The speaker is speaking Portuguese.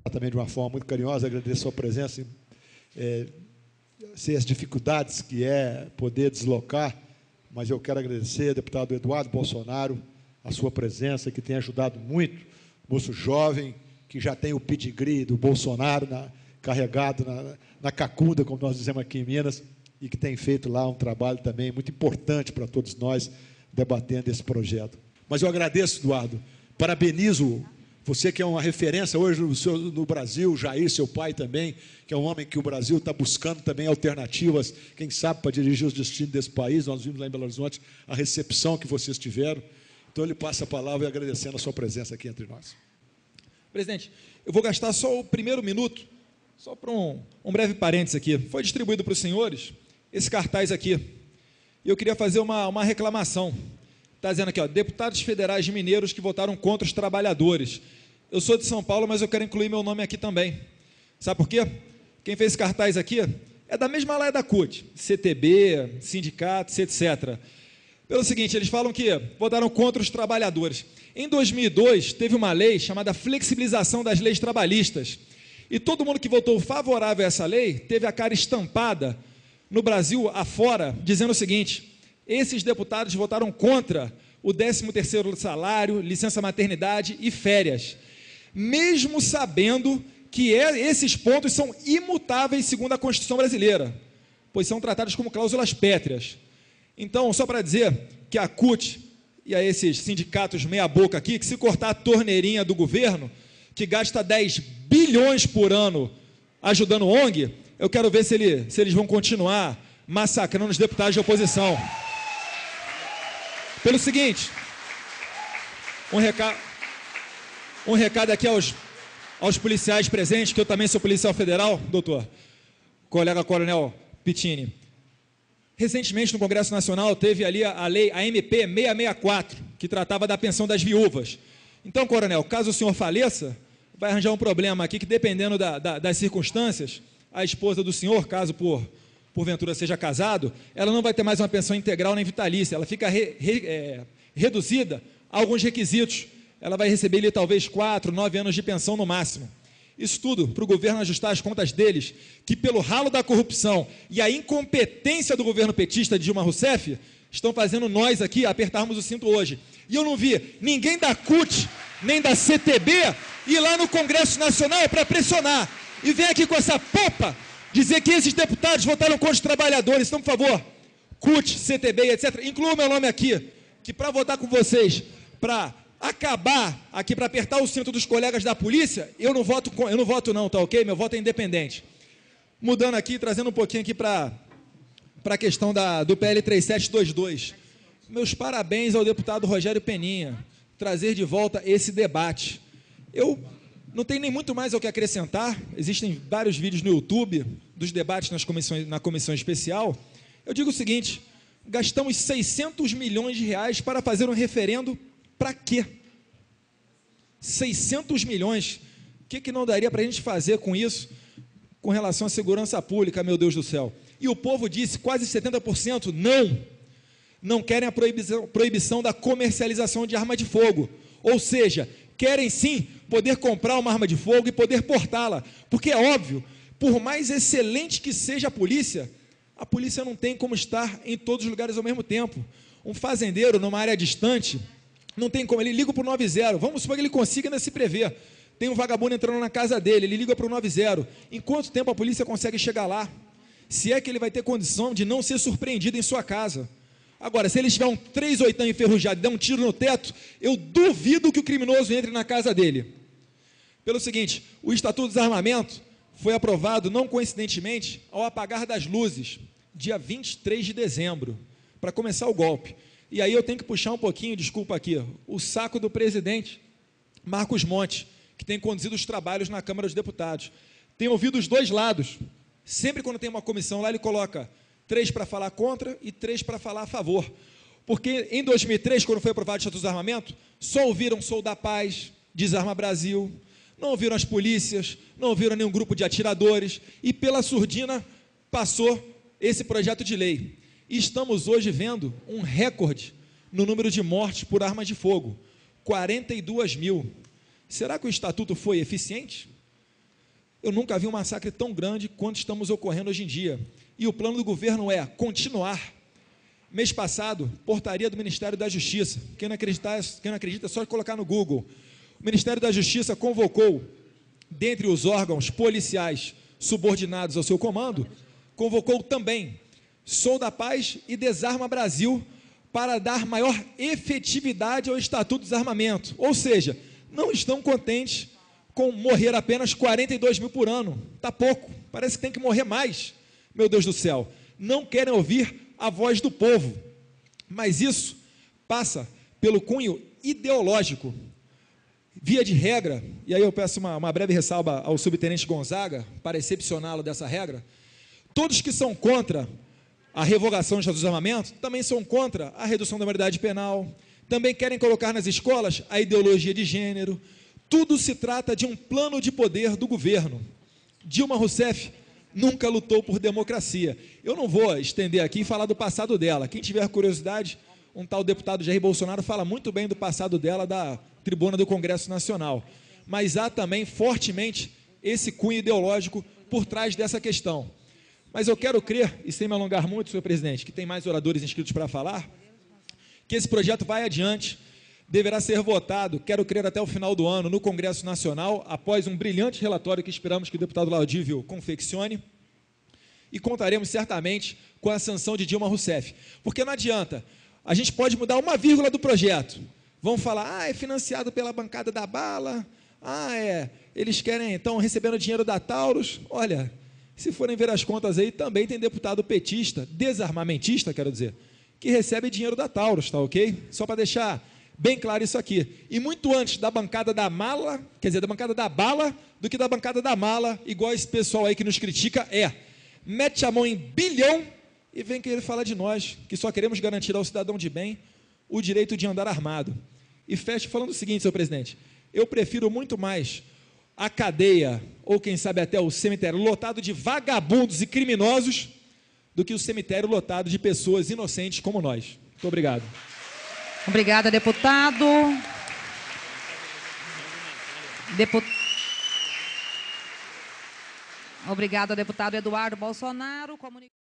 também de uma forma muito carinhosa, agradecer a sua presença, sei as dificuldades que é poder deslocar, mas eu quero agradecer, deputado Eduardo Bolsonaro, a sua presença, que tem ajudado muito, moço jovem, que já tem o pedigree do Bolsonaro carregado na cacunda, como nós dizemos aqui em Minas, e que tem feito lá um trabalho também muito importante para todos nós, debatendo esse projeto. Mas eu agradeço, Eduardo, parabenizo você, que é uma referência hoje no Brasil, Jair, seu pai também, que é um homem que o Brasil está buscando também alternativas, quem sabe, para dirigir os destinos desse país. Nós vimos lá em Belo Horizonte a recepção que vocês tiveram. Então, ele passa a palavra agradecendo a sua presença aqui entre nós. Presidente, eu vou gastar só o primeiro minuto, só para um breve parênteses aqui. Foi distribuído para os senhores esse cartaz aqui. E eu queria fazer uma reclamação. Está dizendo aqui, ó, deputados federais mineiros que votaram contra os trabalhadores. Eu sou de São Paulo, mas eu quero incluir meu nome aqui também. Sabe por quê? Quem fez esse cartaz aqui é da mesma laia da CUT, CTB, sindicatos, etc. Pelo seguinte, eles falam que votaram contra os trabalhadores. Em 2002, teve uma lei chamada flexibilização das leis trabalhistas. E todo mundo que votou favorável a essa lei teve a cara estampada no Brasil afora, dizendo o seguinte: esses deputados votaram contra o 13º salário, licença maternidade e férias, mesmo sabendo que esses pontos são imutáveis segundo a Constituição brasileira, pois são tratados como cláusulas pétreas. Então, só para dizer que a CUT e a esses sindicatos meia-boca aqui, que se cortar a torneirinha do governo, que gasta 10 bilhões por ano ajudando o ONG, eu quero ver se eles vão continuar massacrando os deputados de oposição. Pelo seguinte, um recado aqui aos policiais presentes, que eu também sou policial federal, doutor, colega coronel Pittini. Recentemente, no Congresso Nacional, teve ali a lei, a MP 664, que tratava da pensão das viúvas. Então, coronel, caso o senhor faleça, vai arranjar um problema aqui que, dependendo das circunstâncias, a esposa do senhor, caso porventura seja casado, ela não vai ter mais uma pensão integral nem vitalícia, ela fica reduzida a alguns requisitos. Ela vai receber ali talvez 4, 9 anos de pensão no máximo. Isso tudo para o governo ajustar as contas deles, que pelo ralo da corrupção e a incompetência do governo petista de Dilma Rousseff, estão fazendo nós aqui apertarmos o cinto hoje. E eu não vi ninguém da CUT, nem da CTB, ir lá no Congresso Nacional para pressionar. E vem aqui com essa popa dizer que esses deputados votaram contra os trabalhadores. Então, por favor, CUT, CTB, etc., inclua o meu nome aqui, que para votar com vocês, para acabar aqui, para apertar o cinto dos colegas da polícia, eu não voto não, tá ok? Meu voto é independente. Mudando aqui, trazendo um pouquinho aqui para a questão do PL 3722. Meus parabéns ao deputado Rogério Peninha, trazer de volta esse debate. Eu não tenho nem muito mais ao que acrescentar, existem vários vídeos no YouTube dos debates na comissão especial. Eu digo o seguinte: gastamos 600 milhões de reais para fazer um referendo. Para quê? 600 milhões. O que não daria para a gente fazer com isso, com relação à segurança pública, meu Deus do céu? E o povo disse, quase 70%, não querem a proibição da comercialização de arma de fogo. Ou seja, querem sim poder comprar uma arma de fogo e poder portá-la. Porque é óbvio, por mais excelente que seja a polícia não tem como estar em todos os lugares ao mesmo tempo. Um fazendeiro numa área distante, não tem como, ele liga para o 90, vamos supor que ele consiga ainda se prever. Tem um vagabundo entrando na casa dele, ele liga para o 90. Em quanto tempo a polícia consegue chegar lá? Se é que ele vai ter condição de não ser surpreendido em sua casa. Agora, se ele tiver um 38 enferrujado e der um tiro no teto, eu duvido que o criminoso entre na casa dele. Pelo seguinte, o Estatuto do Desarmamento foi aprovado, não coincidentemente, ao apagar das luzes, dia 23 de dezembro, para começar o golpe. E aí eu tenho que puxar um pouquinho, desculpa aqui, o saco do presidente Marcos Monte, que tem conduzido os trabalhos na Câmara dos Deputados. Tem ouvido os dois lados. Sempre quando tem uma comissão lá, ele coloca 3 para falar contra e 3 para falar a favor. Porque em 2003, quando foi aprovado o Estatuto do Desarmamento, só ouviram Sou da Paz, Desarma Brasil, não ouviram as polícias, não ouviram nenhum grupo de atiradores, e pela surdina passou esse projeto de lei. E estamos hoje vendo um recorde no número de mortes por armas de fogo, 42 mil. Será que o Estatuto foi eficiente? Eu nunca vi um massacre tão grande quanto estamos ocorrendo hoje em dia. E o plano do governo é continuar. Mês passado, portaria do Ministério da Justiça. Quem não acredita, é só colocar no Google. O Ministério da Justiça convocou, dentre os órgãos policiais subordinados ao seu comando, convocou também Sou da Paz e Desarma Brasil para dar maior efetividade ao Estatuto do Desarmamento. Ou seja, não estão contentes com morrer apenas 42 mil por ano. Está pouco, parece que tem que morrer mais. Meu Deus do céu, não querem ouvir a voz do povo. Mas isso passa pelo cunho ideológico. Via de regra, e aí eu peço uma breve ressalva ao subtenente Gonzaga, para excepcioná-lo dessa regra, todos que são contra a revogação do Estatuto do Desarmamento também são contra a redução da maioridade penal, também querem colocar nas escolas a ideologia de gênero. Tudo se trata de um plano de poder do governo. Dilma Rousseff nunca lutou por democracia. Eu não vou estender aqui e falar do passado dela. Quem tiver curiosidade, um tal deputado Jair Bolsonaro fala muito bem do passado dela da tribuna do Congresso Nacional. Mas há também fortemente esse cunho ideológico por trás dessa questão. Mas eu quero crer, e sem me alongar muito, senhor presidente, que tem mais oradores inscritos para falar, que esse projeto vai adiante, deverá ser votado, quero crer até o final do ano, no Congresso Nacional, após um brilhante relatório que esperamos que o deputado Laudívio confeccione, e contaremos certamente com a sanção de Dilma Rousseff. Porque não adianta, a gente pode mudar uma vírgula do projeto, vão falar, é financiado pela bancada da bala, eles querem, estão recebendo dinheiro da Taurus. Olha, se forem ver as contas aí, também tem deputado petista, desarmamentista, quero dizer, que recebe dinheiro da Taurus, tá ok? Só para deixar bem claro isso aqui. E muito antes da bancada da mala, quer dizer, da bancada da bala, do que da bancada da mala, igual esse pessoal aí que nos critica, mete a mão em bilhão e vem querer falar de nós, que só queremos garantir ao cidadão de bem o direito de andar armado. E fecho falando o seguinte, senhor presidente, eu prefiro muito mais a cadeia, ou quem sabe até o cemitério lotado de vagabundos e criminosos, do que o cemitério lotado de pessoas inocentes como nós. Muito obrigado. Obrigada, deputado. Obrigado, deputado Eduardo Bolsonaro.